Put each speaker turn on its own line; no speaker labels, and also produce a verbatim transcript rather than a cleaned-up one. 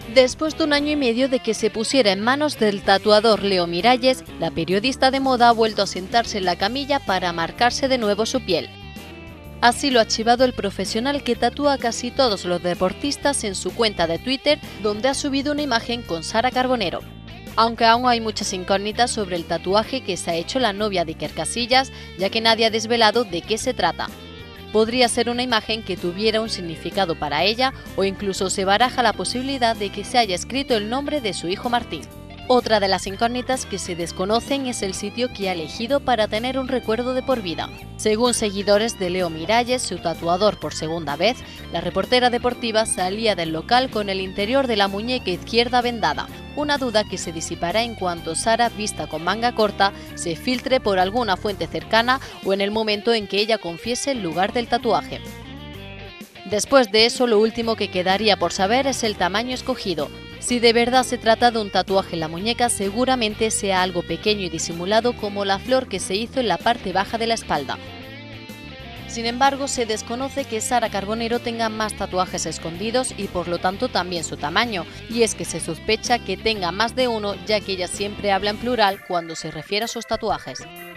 Después de un año y medio de que se pusiera en manos del tatuador Leo Miralles, la periodista de moda ha vuelto a sentarse en la camilla para marcarse de nuevo su piel. Así lo ha archivado el profesional que tatúa a casi todos los deportistas en su cuenta de Twitter, donde ha subido una imagen con Sara Carbonero. Aunque aún hay muchas incógnitas sobre el tatuaje que se ha hecho la novia de Iker Casillas, ya que nadie ha desvelado de qué se trata. Podría ser una imagen que tuviera un significado para ella o incluso se baraja la posibilidad de que se haya escrito el nombre de su hijo Martín. Otra de las incógnitas que se desconocen es el sitio que ha elegido para tener un recuerdo de por vida. Según seguidores de Leo Miralles, su tatuador por segunda vez, la reportera deportiva salía del local con el interior de la muñeca izquierda vendada, una duda que se disipará en cuanto Sara, vista con manga corta, se filtre por alguna fuente cercana o en el momento en que ella confiese el lugar del tatuaje. Después de eso, lo último que quedaría por saber es el tamaño escogido. Si de verdad se trata de un tatuaje en la muñeca, seguramente sea algo pequeño y disimulado como la flor que se hizo en la parte baja de la espalda. Sin embargo, se desconoce que Sara Carbonero tenga más tatuajes escondidos y por lo tanto también su tamaño, y es que se sospecha que tenga más de uno ya que ella siempre habla en plural cuando se refiere a sus tatuajes.